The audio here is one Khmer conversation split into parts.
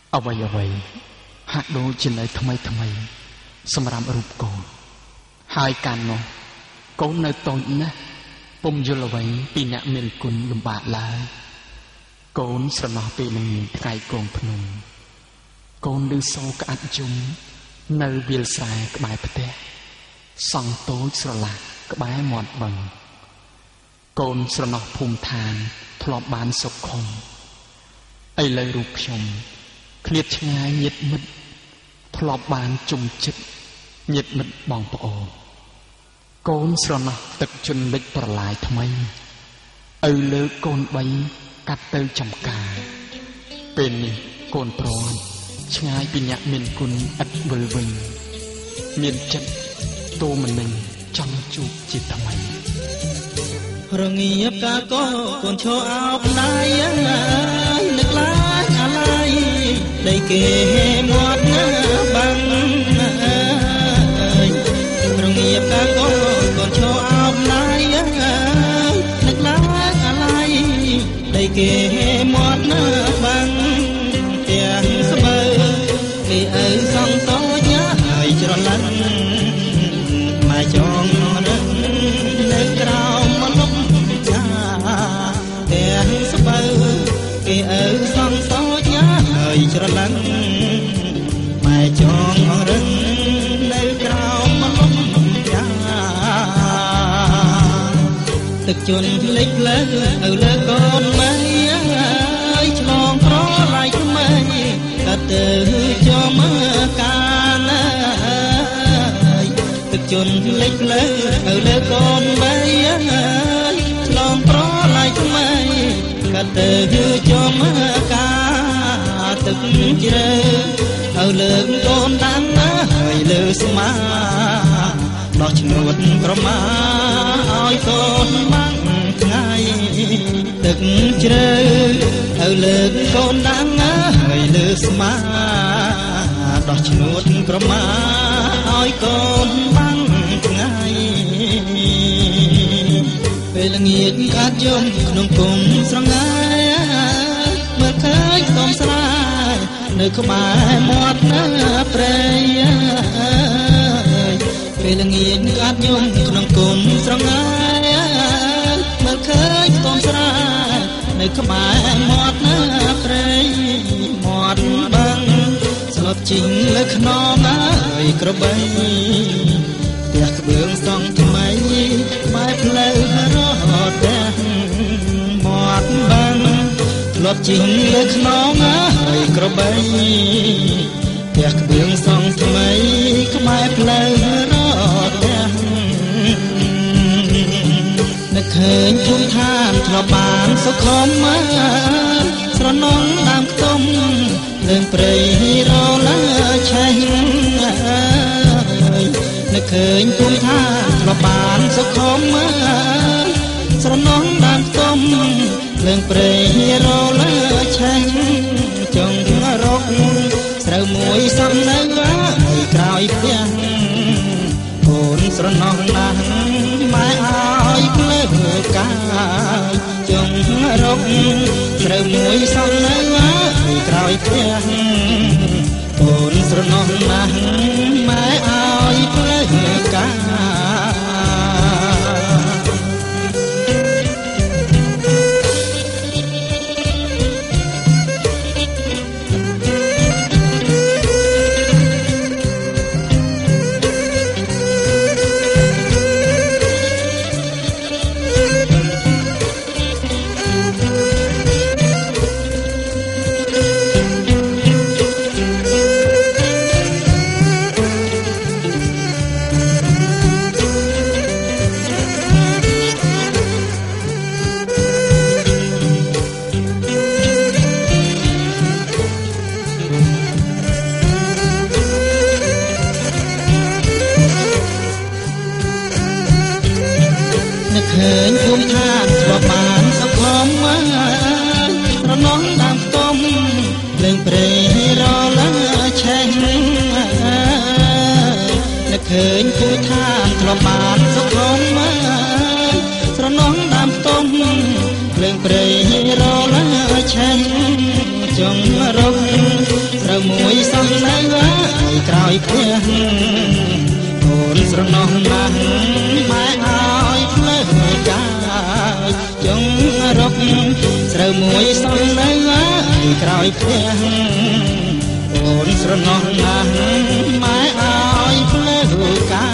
អ្វីហាក់ដូចជានៅថ្មីសម្រាប់រូបកូនហើយកាលនោះកូននៅតូចណាស់ពុំយល់អ្វីពីអ្នកមានគុណលំបាកឡើយកូនស្រណោះពេលល្ងាចថ្ងៃកងភ្នំកូនឮសូរក្អាត់យំនៅវាលស្រែក្បែរផ្ទះសង់តូចស្រឡះក្បែរមាត់បឹងកូនស្រណោះភូមិឋានធ្លាប់បានសុខខុមឥឡូវរូបខ្ញុំឃ្លាតឆ្ងាយញាតិមិត្តធ្លាប់បានជុំចិត្តញាតិមិត្តបងប្អូនកូនស្រណោះទឹកជន់លិចប្រឡាយថ្មីឪលើកកូន3កាត់ទៅចំការពេលនេះកូនព្រាត់ឆ្ងាយពីអ្នកមានគុណឥតវិលវិញមានចិត្តតូមនឹងចង់ជួបជាថ្មីរងាបកាកកូនឈរអោបណៃនឹកឡាញអាឡៃដីគេមាត់ណាបាំងរងាបកាកកូនឈរអោបណៃនឹកឡាញអាឡៃដីគេមាត់ណាបាំងទាំងស្បើគេឪសងតូចហើយច្រឡឹងមកចងរឹងនៅក្រៅមកលុបទាំងស្បើគេឪសងតូចហើយច្រឡឹងមកចងរឹងនៅក្រៅមកលុបទឹកជន់ភ្លេចលើឪលើកូនម៉ែហើយឆ្លងប្រឡាយថ្មីកាត់ទៅចូលមើលកាលទឹកជន់ភ្លេចលើឪលើកូនម៉ែហើយឆ្លងប្រឡាយថ្មីកាត់ទៅចូលមើលកាលទឹកជ្រៅឪលើកូនតាំងហើយលើស្មាដោះឈ្នួតក្រមាឲ្យកូនបាំងថ្ងៃទឹកជ្រៅឪលើកូនដាំងហើយលើស្មាដោះឈ្នួតក្រមាឲ្យកូនបាំងថ្ងៃពេលល្ងាចកាត់យំក្នុងគុំស្រងាយមើលឃើញខ្ទមស្រែនៅក្បែរមាត់ណាព្រៃពេលល្ងាចកាត់យំក្នុងគុំស្រងាយមើលឃើញខ្ទមស្រែនៅក្បែរមាត់ណាព្រៃមាត់បឹងស្លុតជីងលើខ្នងហើយក្របីផ្ទះក្បឿងសង់ថ្មីបែបផ្លូវរត់ផ្ទះមាត់បឹងស្លុតជីងលើខ្នងហើយក្របីផ្ទះក្បឿងសង់ថ្មីក្បែរផ្លូវរត់ផ្ទះនឹកឃើញភូមិឋានធ្លាប់បានសុខុមស្រណងដើមខ្ទុំលើងព្រៃរលាឆេះនឹកឃើញភូមិឋានធ្លាប់បានសុខុមស្រណងដើមខ្ទុំលើងព្រៃរលាឆេះចង់រកស្រូវមួយសំនៅក្រោយផ្ទះកូនស្រណោះណាស់ម៉ែឲ្យភ្លើកាយចង់រកស្រូវមួយសំនៅក្រោយផ្ទះកូនស្រណោះណាស់ម៉ែឲ្យភ្លើកាយឃើញភូមិឋានធ្លាប់បានសុខុមរណងដើមខ្ទុំលើងព្រៃរលាឆេះនឹកឃើញភូមិឋានធ្លាប់បានសុខុមស្រណងដើមខ្ទុំលើងព្រៃរលាឆេះចង់រកត្រូវមួយសំនៅឲ្យក្រោយផ្ទះកូនស្រណោះណាស់ម៉ែឲ្យផ្លើកាយចង់រកស្រូវមួយសំនៅឲ្យក្រោយផ្ទះកូនស្រណោះណាស់ម៉ែឲ្យផ្លើកា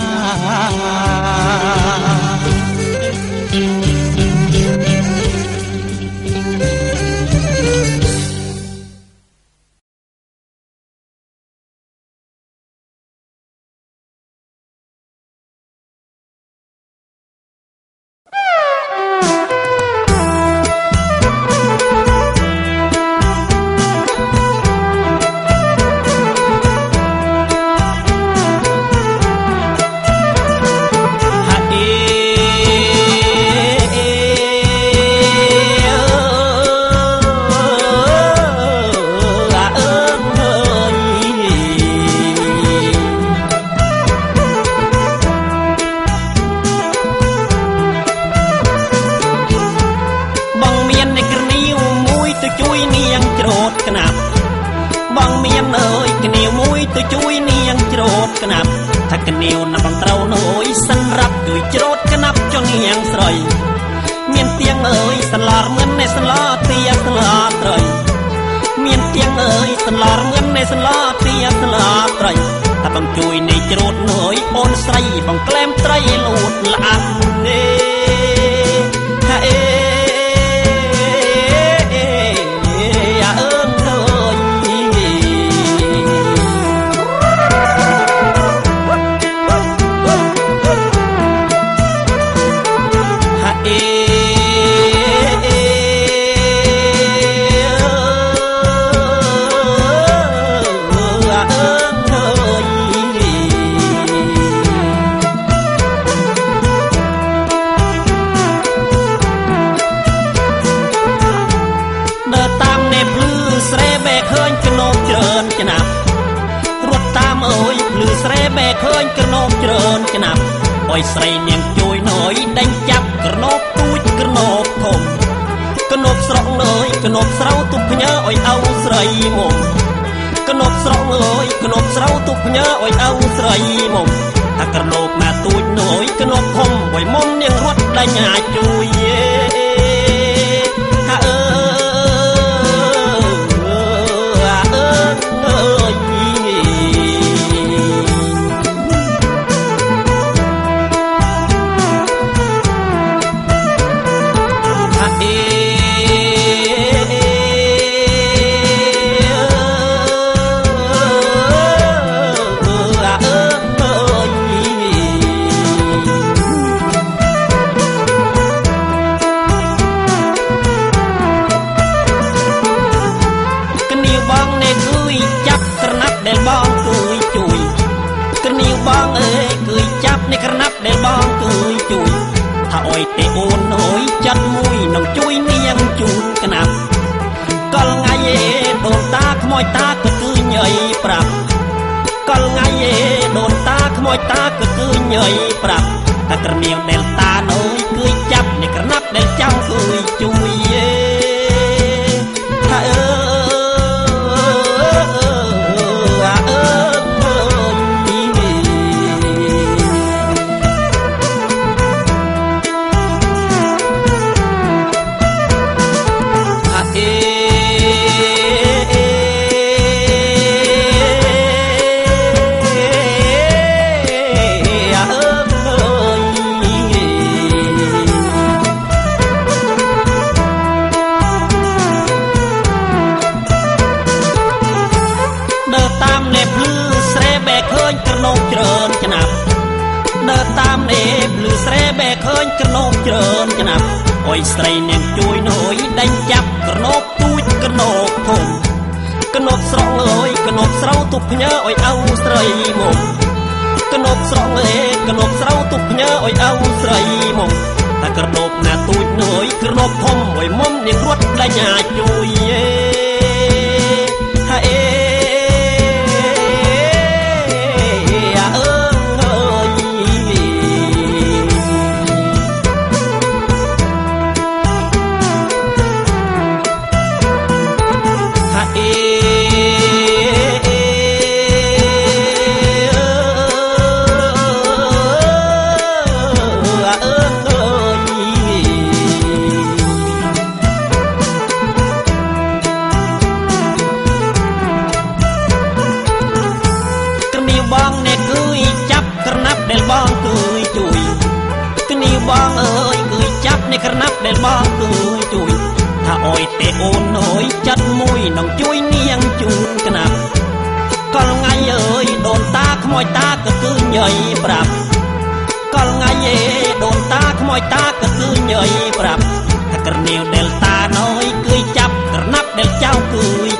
បងអើយគឺចាប់នេះក្រណាប់ដែលបងគឺជួយថាអយទេអូនអើយចិត្តមួយនឹងជួយនាងជូនកណាប់កលថ្ងៃអើយដូនតាខ្មោចតាក៏គឺញយប្រាប់កលថ្ងៃអេដូនតាខ្មោចតាក៏គឺញយប្រាប់ថាក្រនាវដែលតាណយគឺចាប់ក្រណាប់ដែលចៅគឺ